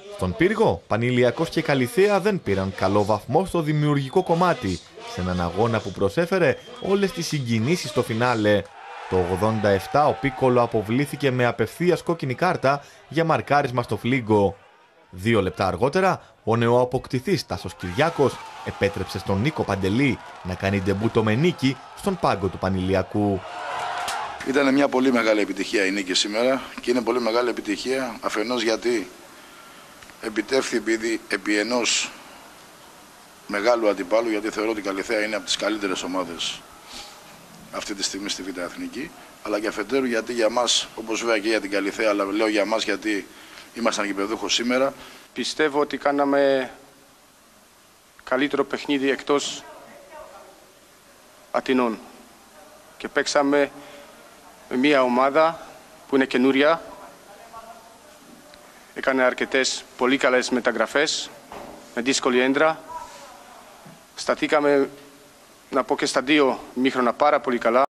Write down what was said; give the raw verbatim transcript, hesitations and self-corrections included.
Στον πύργο, Πανηλιακός και Καλιθέα δεν πήραν καλό βαθμό στο δημιουργικό κομμάτι, σε έναν αγώνα που προσέφερε όλες τις συγκινήσεις στο φινάλε. Το ογδόντα επτά ο Πίκολο αποβλήθηκε με απευθείας κόκκινη κάρτα για μαρκάρισμα στο φλίγκο. Δύο λεπτά αργότερα, ο νεοαποκτηθής Τάσος Κυριάκος επέτρεψε στον Νίκο Παντελή να κάνει ντεμπούτο με νίκη στον πάγκο του Πανηλιακού. Ήταν μια πολύ μεγάλη επιτυχία η νίκη σήμερα και είναι πολύ μεγάλη επιτυχία αφενός γιατί επιτεύχθη επί, επί ενός μεγάλου αντιπάλου, γιατί θεωρώ ότι η Καλιθέα είναι από τις καλύτερες ομάδες αυτή τη στιγμή στη Β' Εθνική, αλλά και αφετέρου γιατί για μας, όπως βέβαια και για την Καλιθέα, αλλά λέω για μας γιατί ήμασταν γηπεδούχος σήμερα. Πιστεύω ότι κάναμε καλύτερο παιχνίδι εκτός Αθηνών και παίξαμε με μια ομάδα που είναι καινούρια. Έκανε αρκετές πολύ καλές μεταγραφές με δύσκολη έντρα. Σταθήκαμε, να πω και στα δύο μήχρονα πάρα πολύ καλά.